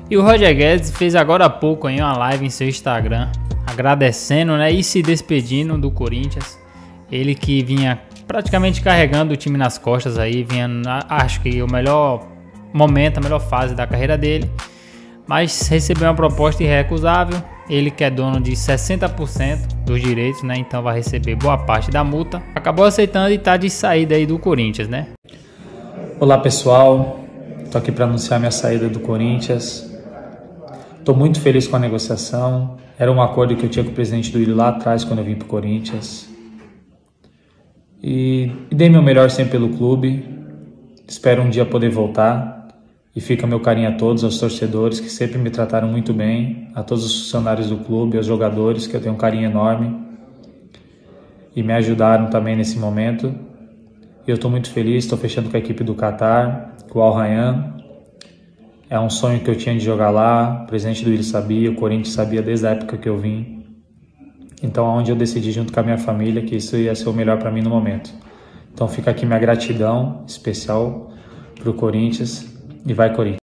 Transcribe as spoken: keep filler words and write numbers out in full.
E o Roger Guedes fez agora há pouco aí uma live em seu Instagram, agradecendo, né, e se despedindo do Corinthians. Ele que vinha praticamente carregando o time nas costas aí, vinha, acho que o melhor momento, a melhor fase da carreira dele, mas recebeu uma proposta irrecusável. Ele que é dono de sessenta por cento dos direitos, né, então vai receber boa parte da multa. Acabou aceitando e tá de saída aí do Corinthians, né? Olá pessoal, tô aqui para anunciar minha saída do Corinthians. Tô muito feliz com a negociação. Era um acordo que eu tinha com o presidente do Willi lá atrás, quando eu vim pro Corinthians. E, e dei meu melhor sempre pelo clube. Espero um dia poder voltar. E fica meu carinho a todos, aos torcedores que sempre me trataram muito bem, a todos os funcionários do clube, aos jogadores, que eu tenho um carinho enorme e me ajudaram também nesse momento. E eu estou muito feliz, estou fechando com a equipe do Qatar, com o Al Rayyan. É um sonho que eu tinha de jogar lá, o presidente do Willi sabia, o Corinthians sabia desde a época que eu vim. Então, onde eu decidi junto com a minha família que isso ia ser o melhor para mim no momento. Então, fica aqui minha gratidão especial para o Corinthians e vai Corinthians.